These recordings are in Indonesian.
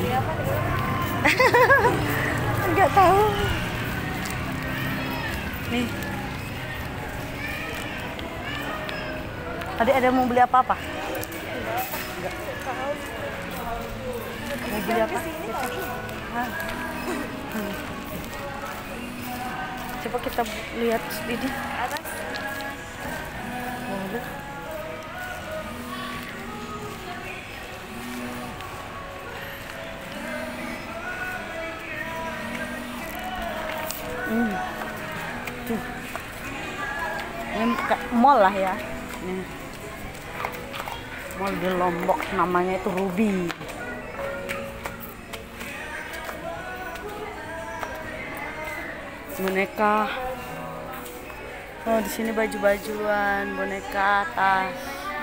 Beli apa dulu? Nggak tahu. Nih. Tadi ada mau beli apa-apa? Enggak tahu. Mau beli apa? Kesini kali. Hah? Coba kita lihat ini. Atas. Boleh. Tuh. Ini mall lah ya. Nih. Mall di Lombok, namanya itu Ruby. Boneka. Oh, di sini baju-bajuan, boneka, tas.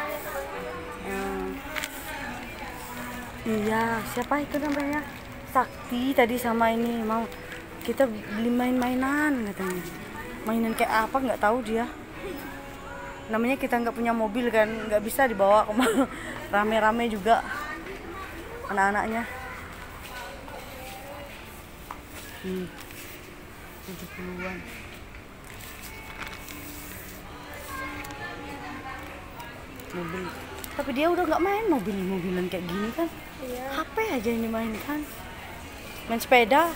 Iya, siapa itu namanya? Sakti tadi sama ini mau kita beli main-mainan katanya. Mainan kayak apa nggak tahu dia. Namanya kita nggak punya mobil kan, nggak bisa dibawa kemana. Rame-rame juga anak-anaknya. 70-an. Mobil. Tapi dia udah nggak main mobilan kayak gini kan. Iya. HP aja yang dimainkan. Main sepeda.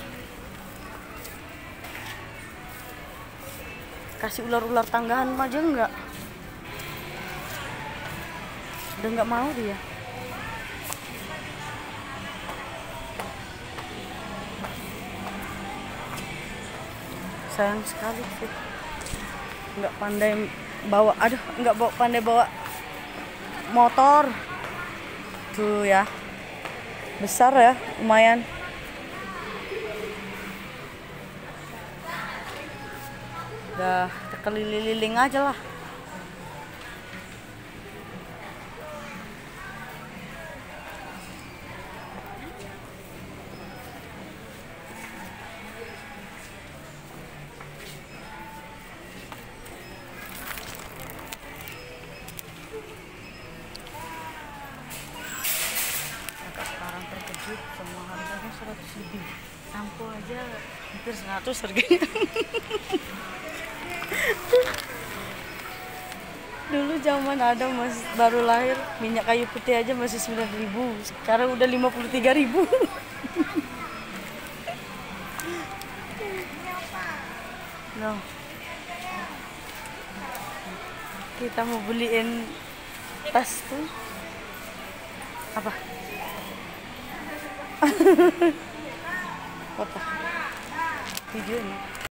Kasih ular-ular tanggahan aja enggak. Udah nggak mau dia. Sayang sekali sih. Nggak pandai bawa, nggak pandai bawa motor. Tuh ya. Besar ya, lumayan. Udah keliling-liling aja lah. Sekarang terkejut, semua harganya 100 lebih. Sampo aja hampir 100 harganya. Dulu zaman ada mas baru lahir, minyak kayu putih aja masih 9.000. Sekarang udah 53.000. No. Kita mau beliin tas tuh. Apa? Apa? Video ini.